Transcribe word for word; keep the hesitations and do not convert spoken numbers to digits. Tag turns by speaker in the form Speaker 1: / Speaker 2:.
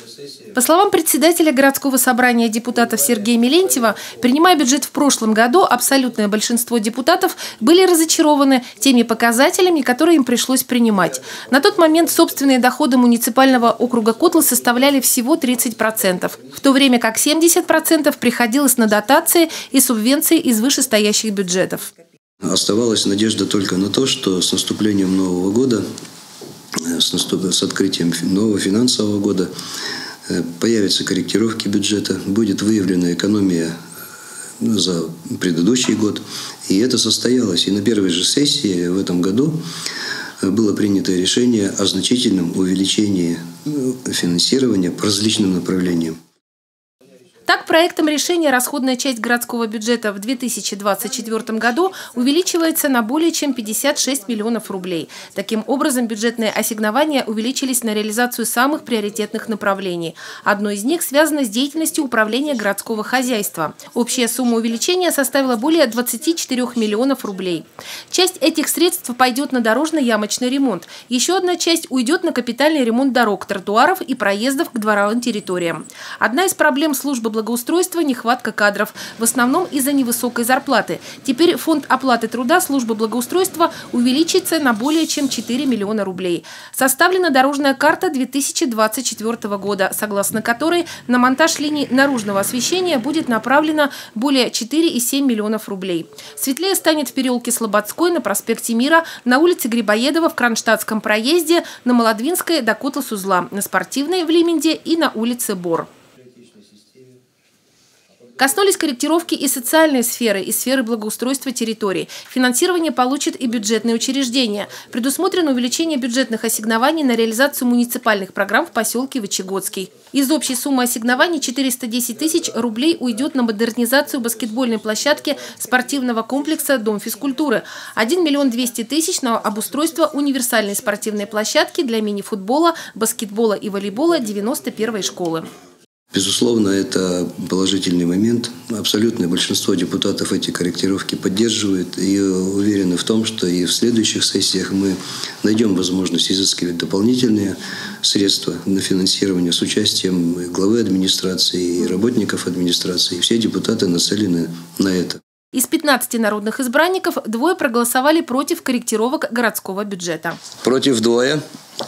Speaker 1: По словам председателя городского собрания депутатов Сергея Мелентьева, принимая бюджет в прошлом году, абсолютное большинство депутатов были разочарованы теми показателями, которые им пришлось принимать. На тот момент собственные доходы муниципального округа Котлы составляли всего тридцать процентов, в то время как семьдесят процентов приходилось на дотации и субвенции из вышестоящих бюджетов.
Speaker 2: Оставалась надежда только на то, что с наступлением Нового года, с, наступ... с открытием нового финансового года, появятся корректировки бюджета, будет выявлена экономия за предыдущий год. И это состоялось. И на первой же сессии в этом году было принято решение о значительном увеличении финансирования по различным направлениям.
Speaker 1: Так, проектом решения расходная часть городского бюджета в две тысячи двадцать четвёртом году увеличивается на более чем пятьдесят шесть миллионов рублей. Таким образом, бюджетные ассигнования увеличились на реализацию самых приоритетных направлений. Одно из них связано с деятельностью управления городского хозяйства. Общая сумма увеличения составила более двадцати четырёх миллионов рублей. Часть этих средств пойдет на дорожно-ямочный ремонт. Еще одна часть уйдет на капитальный ремонт дорог, тротуаров и проездов к дворовым территориям. Одна из проблем службы благоустройства – нехватка кадров, в основном из-за невысокой зарплаты. Теперь фонд оплаты труда службы благоустройства увеличится на более чем четыре миллиона рублей. Составлена дорожная карта две тысячи двадцать четвёртого года, согласно которой на монтаж линий наружного освещения будет направлено более четырёх и семи миллионов рублей. Светлее станет в переулке Слободской, на проспекте Мира, на улице Грибоедова, в Кронштадтском проезде, на Молодвинской до Котлас-узла, на Спортивной в Лименде и на улице Бор. Коснулись корректировки и социальной сферы, и сферы благоустройства территорий. Финансирование получат и бюджетные учреждения. Предусмотрено увеличение бюджетных ассигнований на реализацию муниципальных программ в поселке Вычегодский. Из общей суммы ассигнований четыреста десять тысяч рублей уйдет на модернизацию баскетбольной площадки спортивного комплекса «Дом физкультуры». один миллион двести тысяч на обустройство универсальной спортивной площадки для мини-футбола, баскетбола и волейбола девяносто первой школы.
Speaker 2: Безусловно, это положительный момент. Абсолютное большинство депутатов эти корректировки поддерживает и уверены в том, что и в следующих сессиях мы найдем возможность изыскивать дополнительные средства на финансирование с участием главы администрации и работников администрации. И все депутаты нацелены на это.
Speaker 1: Из пятнадцати народных избранников двое проголосовали против корректировок городского бюджета.
Speaker 2: Против двое.